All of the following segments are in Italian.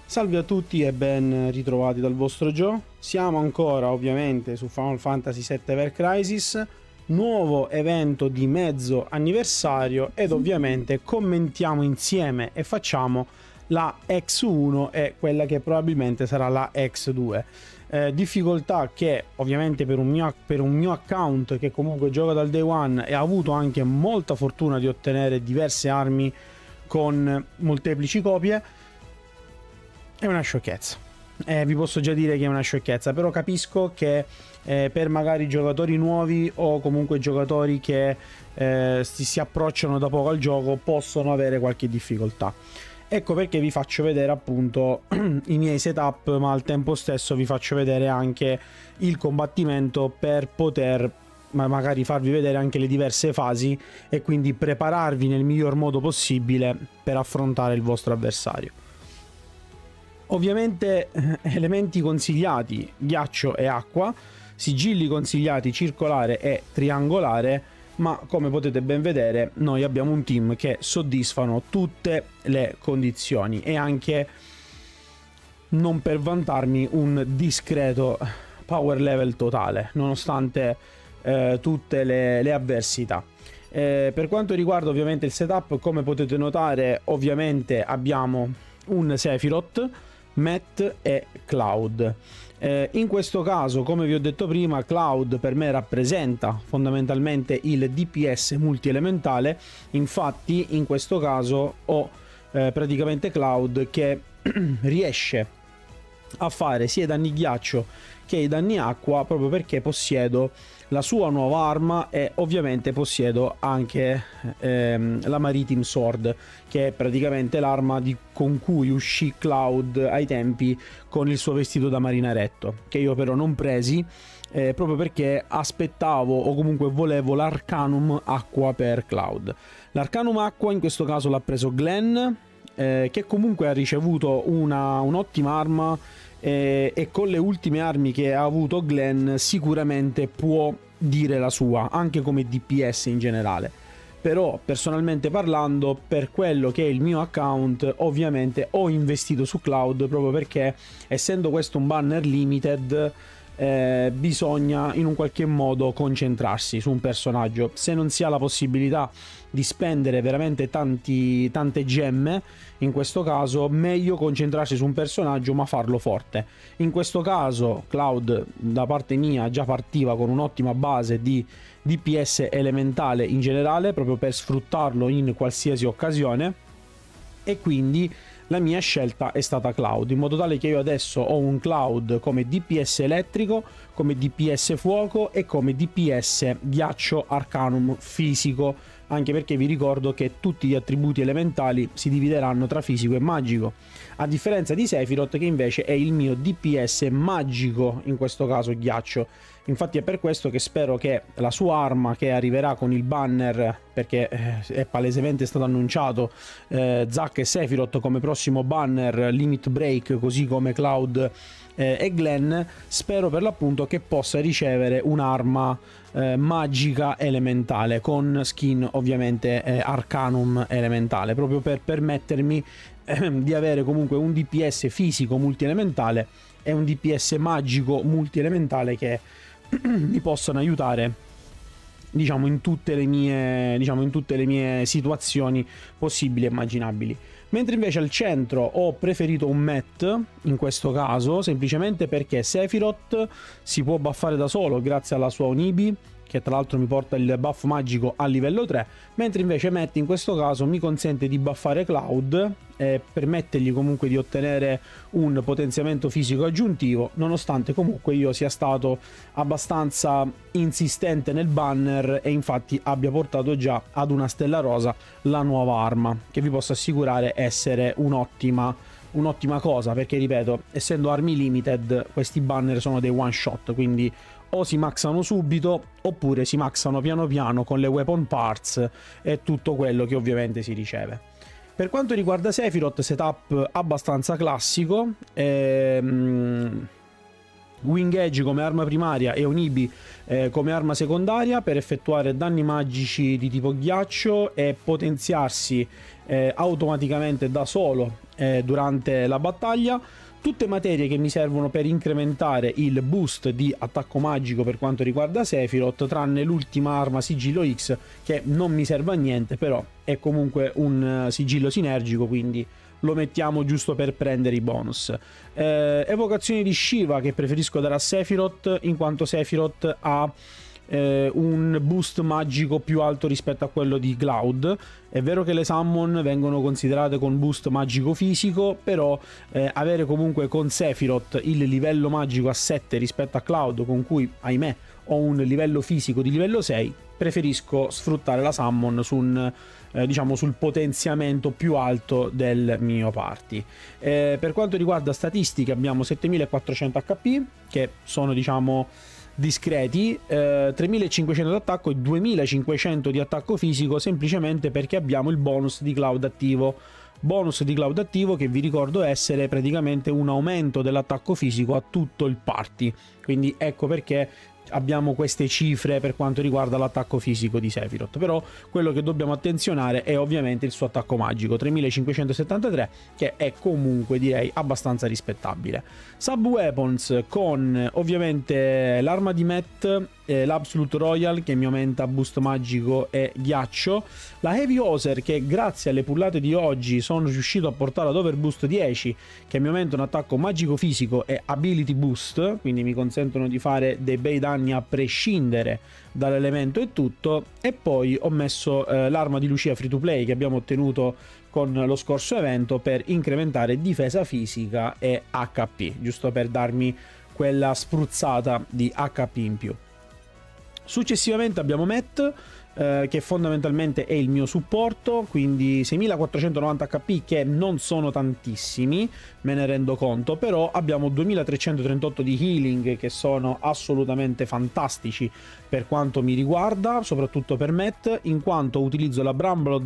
Salve a tutti e ben ritrovati dal vostro Joe. Siamo ancora ovviamente su Final Fantasy VII Ever Crisis, nuovo evento di mezzo anniversario ed ovviamente commentiamo insieme e facciamo la X1 e quella che probabilmente sarà la X2. Difficoltà che ovviamente per un mio account che comunque gioca dal day one e ha avuto anche molta fortuna di ottenere diverse armi con molteplici copie, è una sciocchezza. Vi posso già dire che è una sciocchezza, però capisco che per magari giocatori nuovi o comunque giocatori che si approcciano da poco al gioco possono avere qualche difficoltà. Ecco perché vi faccio vedere appunto i miei setup, ma al tempo stesso vi faccio vedere anche il combattimento per poter magari farvi vedere anche le diverse fasi e quindi prepararvi nel miglior modo possibile per affrontare il vostro avversario. Ovviamente elementi consigliati ghiaccio e acqua, sigilli consigliati circolare e triangolare, ma come potete ben vedere noi abbiamo un team che soddisfano tutte le condizioni e anche, non per vantarmi, un discreto power level totale nonostante tutte le avversità. Per quanto riguarda ovviamente il setup, come potete notare ovviamente abbiamo un Sephiroth, Matt e Cloud. In questo caso, come vi ho detto prima, Cloud per me rappresenta fondamentalmente il DPS multielementale. Infatti in questo caso ho praticamente Cloud che riesce a fare sia i danni ghiaccio che i danni acqua, proprio perché possiedo la sua nuova arma e ovviamente possiedo anche la Maritime Sword, che è praticamente l'arma con cui uscì Cloud ai tempi con il suo vestito da marinaretto, che io però non presi proprio perché aspettavo o comunque volevo l'Arcanum Acqua per Cloud. L'Arcanum Acqua in questo caso l'ha preso Glenn, che comunque ha ricevuto un'ottima arma e con le ultime armi che ha avuto Glenn sicuramente può dire la sua, anche come DPS in generale. Però personalmente parlando, per quello che è il mio account, ovviamente ho investito su Cloud proprio perché, essendo questo un banner limited, bisogna in un qualche modo concentrarsi su un personaggio. Se non si ha la possibilità di spendere veramente tante gemme, in questo caso meglio concentrarsi su un personaggio ma farlo forte. In questo caso Cloud da parte mia già partiva con un'ottima base di DPS elementale in generale, proprio per sfruttarlo in qualsiasi occasione, e quindi la mia scelta è stata Cloud, in modo tale che io adesso ho un Cloud come DPS elettrico, come DPS fuoco e come DPS ghiaccio arcanum fisico, anche perché vi ricordo che tutti gli attributi elementali si divideranno tra fisico e magico, a differenza di Sephiroth che invece è il mio DPS magico, in questo caso ghiaccio. Infatti è per questo che spero che la sua arma, che arriverà con il banner, perché è palesemente stato annunciato Zack e Sephiroth come prossimo banner Limit Break, così come Cloud e Glenn, spero per l'appunto che possa ricevere un'arma magica elementale con skin ovviamente Arcanum elementale, proprio per permettermi di avere comunque un DPS fisico multielementale e un DPS magico multielementale che mi possano aiutare, diciamo, in tutte le mie situazioni possibili e immaginabili. Mentre invece al centro ho preferito un Matt in questo caso, semplicemente perché Sephiroth si può buffare da solo grazie alla sua Onibi, che tra l'altro mi porta il buff magico a livello 3, mentre invece Matt in questo caso mi consente di buffare Cloud e permettergli comunque di ottenere un potenziamento fisico aggiuntivo, nonostante comunque io sia stato abbastanza insistente nel banner e infatti abbia portato già ad una stella rosa la nuova arma, che vi posso assicurare essere un'ottima cosa, perché ripeto, essendo armi limited questi banner sono dei one shot, quindi o si maxano subito oppure si maxano piano piano con le weapon parts e tutto quello che ovviamente si riceve. Per quanto riguarda Sephiroth, setup abbastanza classico, Wing Edge come arma primaria e Onibi come arma secondaria per effettuare danni magici di tipo ghiaccio e potenziarsi automaticamente da solo durante la battaglia. Tutte materie che mi servono per incrementare il boost di attacco magico per quanto riguarda Sephiroth, tranne l'ultima arma Sigillo X, che non mi serve a niente, però è comunque un sigillo sinergico, quindi lo mettiamo giusto per prendere i bonus. Evocazioni di Shiva che preferisco dare a Sephiroth, in quanto Sephiroth ha un boost magico più alto rispetto a quello di Cloud. È vero che le summon vengono considerate con boost magico fisico, però avere comunque con Sephiroth il livello magico a 7 rispetto a Cloud, con cui ahimè ho un livello fisico di livello 6, preferisco sfruttare la summon su un diciamo sul potenziamento più alto del mio party. Per quanto riguarda statistiche abbiamo 7400 HP, che sono diciamo discreti, 3500 di attacco e 2500 di attacco fisico, semplicemente perché abbiamo il bonus di Cloud attivo. Bonus di Cloud attivo che vi ricordo essere praticamente un aumento dell'attacco fisico a tutto il party, quindi ecco perché abbiamo queste cifre per quanto riguarda l'attacco fisico di Sephiroth. Però quello che dobbiamo attenzionare è ovviamente il suo attacco magico, 3573, che è comunque direi abbastanza rispettabile. Sub weapons con ovviamente l'arma di Matt, l'Absolute Royal che mi aumenta boost magico e ghiaccio, la Heavy Hoser che grazie alle pullate di oggi sono riuscito a portare ad overboost 10, che mi aumenta un attacco magico fisico e ability boost, quindi mi consentono di fare dei bei danni a prescindere dall'elemento e tutto. E poi ho messo l'arma di Lucia free to play che abbiamo ottenuto con lo scorso evento per incrementare difesa fisica e HP, giusto per darmi quella spruzzata di HP in più. Successivamente abbiamo Matt, che fondamentalmente è il mio supporto, quindi 6490 HP che non sono tantissimi, me ne rendo conto, però abbiamo 2338 di healing che sono assolutamente fantastici per quanto mi riguarda, soprattutto per Matt, in quanto utilizzo la Brambled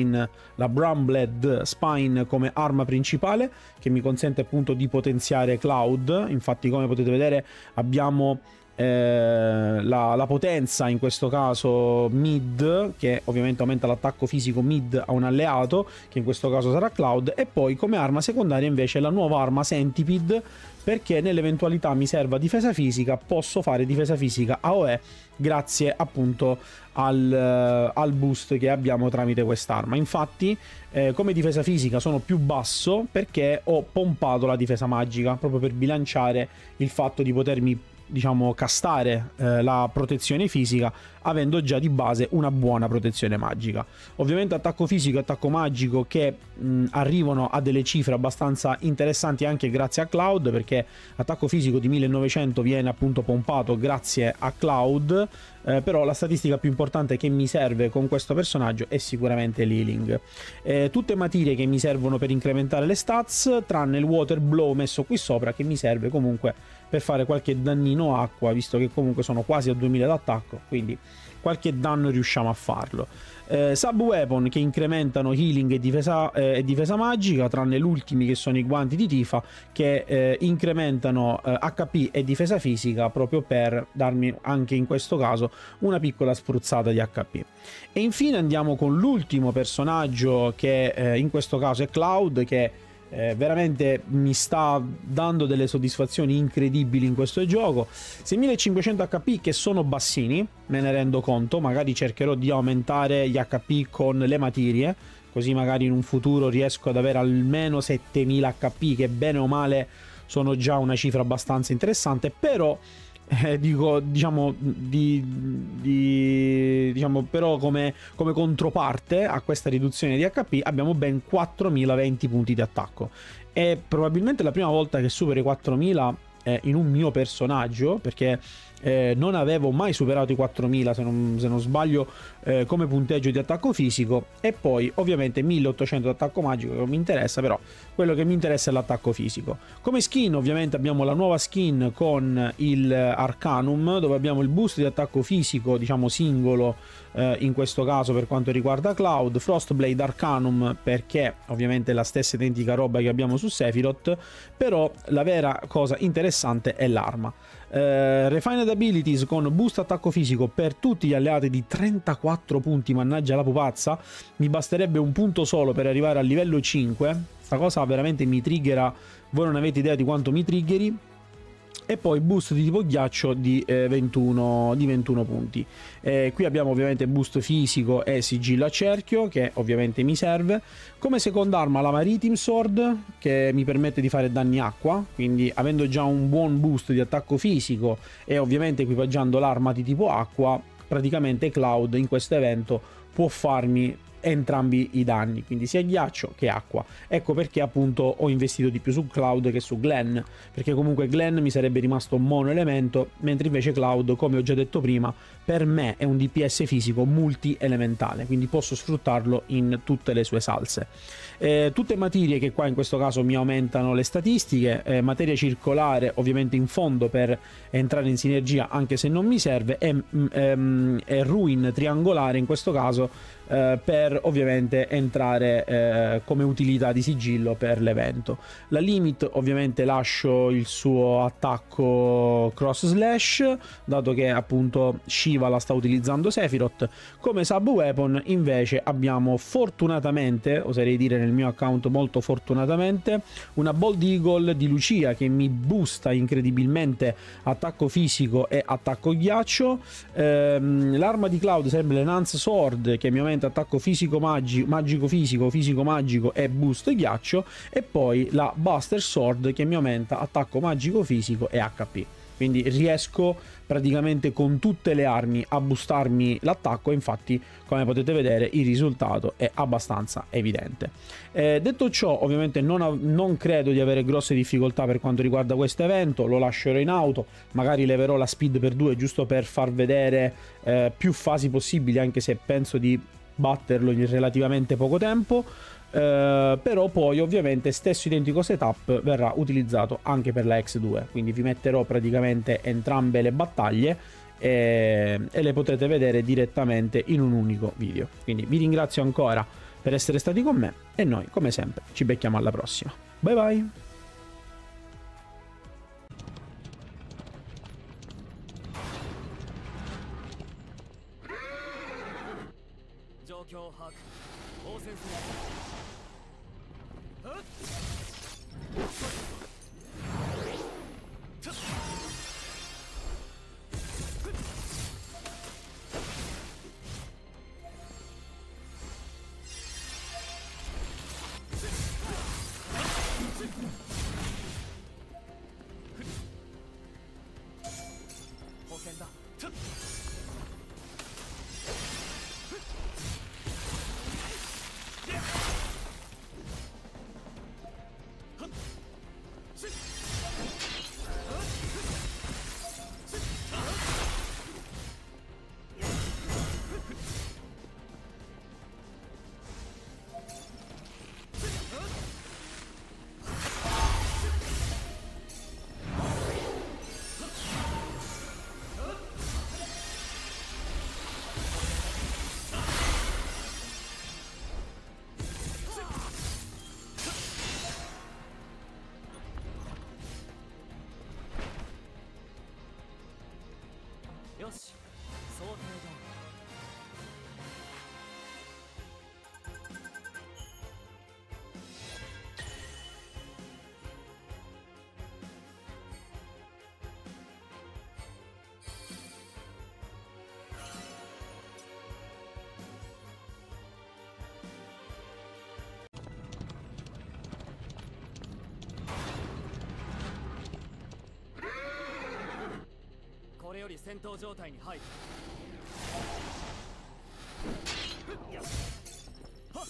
Spine come arma principale, che mi consente appunto di potenziare Cloud. Infatti, come potete vedere, abbiamo la potenza in questo caso mid, che ovviamente aumenta l'attacco fisico mid a un alleato, che in questo caso sarà Cloud, e poi come arma secondaria invece la nuova arma Centipede, perché nell'eventualità mi serva difesa fisica posso fare difesa fisica AOE grazie appunto al boost che abbiamo tramite quest'arma. Infatti come difesa fisica sono più basso perché ho pompato la difesa magica proprio per bilanciare il fatto di potermi diciamo castare la protezione fisica avendo già di base una buona protezione magica. Ovviamente attacco fisico e attacco magico che arrivano a delle cifre abbastanza interessanti anche grazie a Cloud, perché attacco fisico di 1900 viene appunto pompato grazie a Cloud, però la statistica più importante che mi serve con questo personaggio è sicuramente l'healing. Tutte materie che mi servono per incrementare le stats, tranne il Water Blow messo qui sopra, che mi serve comunque per fare qualche dannino acqua, visto che comunque sono quasi a 2000 d'attacco, quindi qualche danno riusciamo a farlo. Sub weapon che incrementano healing e difesa magica, tranne gli ultimi che sono i guanti di Tifa, che incrementano HP e difesa fisica, proprio per darmi anche in questo caso una piccola spruzzata di HP. E infine andiamo con l'ultimo personaggio, che in questo caso è Cloud, che veramente mi sta dando delle soddisfazioni incredibili in questo gioco. 6500 HP che sono bassini, me ne rendo conto, magari cercherò di aumentare gli HP con le materie, così magari in un futuro riesco ad avere almeno 7000 HP, che bene o male sono già una cifra abbastanza interessante. Però diciamo però come controparte a questa riduzione di HP abbiamo ben 4020 punti di attacco. È probabilmente la prima volta che supero i 4000 in un mio personaggio, perché non avevo mai superato i 4000 se non sbaglio come punteggio di attacco fisico, e poi ovviamente 1800 di attacco magico che non mi interessa, però quello che mi interessa è l'attacco fisico. Come skin ovviamente abbiamo la nuova skin con il Arcanum, dove abbiamo il boost di attacco fisico diciamo singolo, in questo caso per quanto riguarda Cloud, Frostblade Arcanum perché ovviamente è la stessa identica roba che abbiamo su Sephiroth, però la vera cosa interessante è l'arma. Refined Abilities con boost attacco fisico per tutti gli alleati di 34 punti, mannaggia la pupazza, mi basterebbe un punto solo per arrivare al livello 5, sta cosa veramente mi triggera, voi non avete idea di quanto mi triggeri. E poi boost di tipo ghiaccio di 21 punti. Qui abbiamo ovviamente boost fisico e sigillo a cerchio, che ovviamente mi serve. Come seconda arma la Maritime Sword, che mi permette di fare danni acqua, quindi avendo già un buon boost di attacco fisico e ovviamente equipaggiando l'arma di tipo acqua, praticamente Cloud in questo evento può farmi entrambi i danni, quindi sia ghiaccio che acqua. Ecco perché appunto ho investito di più su Cloud che su Glenn, perché comunque Glenn mi sarebbe rimasto mono elemento, mentre invece Cloud, come ho già detto prima, per me è un DPS fisico multi elementale, quindi posso sfruttarlo in tutte le sue salse. Tutte materie che qua in questo caso mi aumentano le statistiche, materia circolare ovviamente in fondo per entrare in sinergia anche se non mi serve, e ruin triangolare in questo caso per ovviamente entrare come utilità di sigillo per l'evento. La limit ovviamente lascio il suo attacco cross slash, dato che appunto Shiva la sta utilizzando Sephiroth. Come sub weapon invece abbiamo fortunatamente, oserei dire nel mio account molto fortunatamente, una Bold Eagle di Lucia che mi boosta incredibilmente attacco fisico e attacco ghiaccio. L'arma di Cloud sarebbe l'Enhance Sword che mi aumenta attacco fisico magico fisico, fisico magico e boost ghiaccio, e poi la Buster Sword che mi aumenta attacco magico fisico e HP. Quindi riesco praticamente con tutte le armi a boostarmi l'attacco, e infatti come potete vedere il risultato è abbastanza evidente. Detto ciò, ovviamente non credo di avere grosse difficoltà per quanto riguarda questo evento, lo lascerò in auto, magari leverò la speed per 2 giusto per far vedere più fasi possibili, anche se penso di batterlo in relativamente poco tempo. Però poi ovviamente stesso identico setup verrà utilizzato anche per la X2, quindi vi metterò praticamente entrambe le battaglie e le potrete vedere direttamente in un unico video. Quindi vi ringrazio ancora per essere stati con me e noi come sempre ci becchiamo alla prossima. Bye bye. よし、想定通り。これより戦闘状態に入る。はっ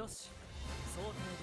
よし想定